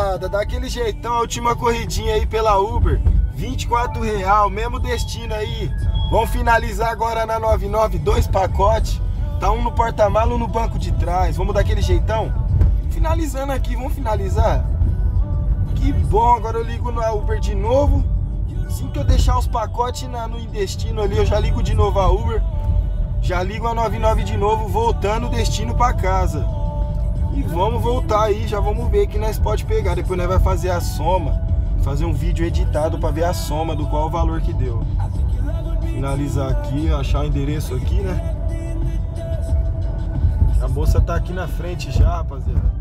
rapaziada, daquele jeitão, a última corridinha aí pela Uber, R$24, mesmo destino aí. Vamos finalizar agora na 99, 2 pacotes. Tá um no porta-malas, um no banco de trás. Vamos daquele jeitão? Finalizando aqui, vamos finalizar? Que bom, agora eu ligo na Uber de novo. Assim que eu deixar os pacotes no destino ali, eu já ligo de novo a Uber. Já ligo a 99 de novo, voltando o destino pra casa. E vamos voltar aí, já vamos ver que nós pode pegar. Depois nós vai fazer a soma, fazer um vídeo editado pra ver a soma do qual o valor que deu. Finalizar aqui, achar o endereço aqui, né? A moça tá aqui na frente já, rapaziada.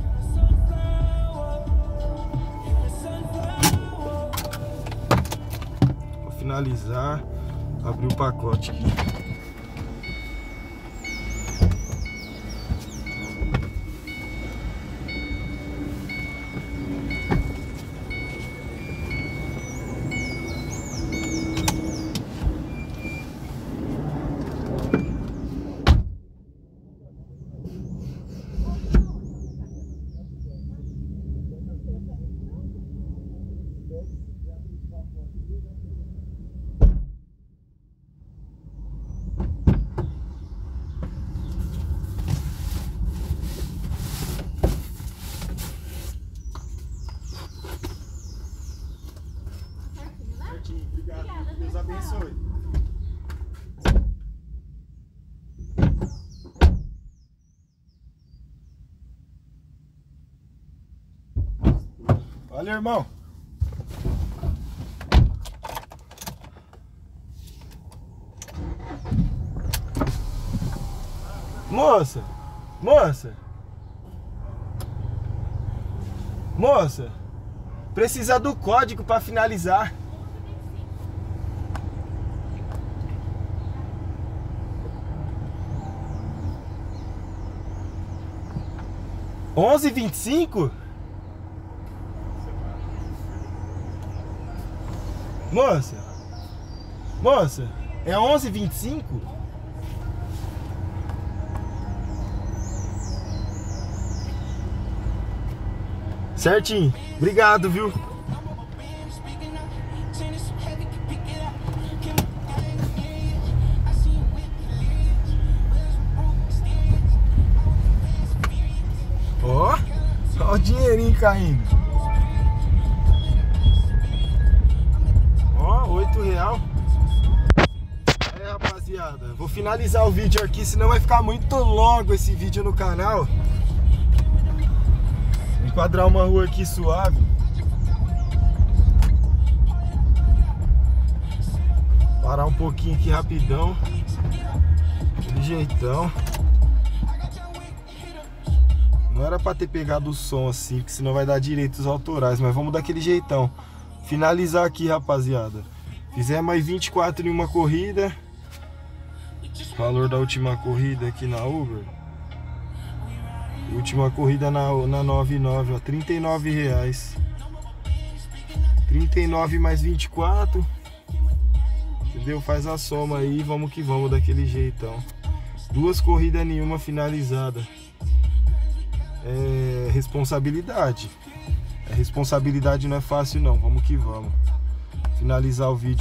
Vou finalizar, abrir o pacote aqui. Obrigado, Deus abençoe. Valeu, irmão. Moça, precisa do código para finalizar. R$11,25? Moça, é R$11,25? Certinho, obrigado, viu? Ó, ó o dinheirinho caindo. Ó, R$8. É, rapaziada, vou finalizar o vídeo aqui, senão vai ficar muito longo esse vídeo no canal. Vou enquadrar uma rua aqui suave. Parar um pouquinho aqui rapidão. De jeitão. Não era pra ter pegado o som assim, porque senão vai dar direitos autorais, mas vamos daquele jeitão. Finalizar aqui, rapaziada. Fizemos mais 24 em uma corrida. Valor da última corrida aqui na Uber. Última corrida na 99, ó, R$39. 39 mais 24. Entendeu? Faz a soma aí, vamos que vamos daquele jeitão. 2 corridas, nenhuma finalizada. É responsabilidade. Responsabilidade não é fácil não, vamos que vamos. Finalizar o vídeo.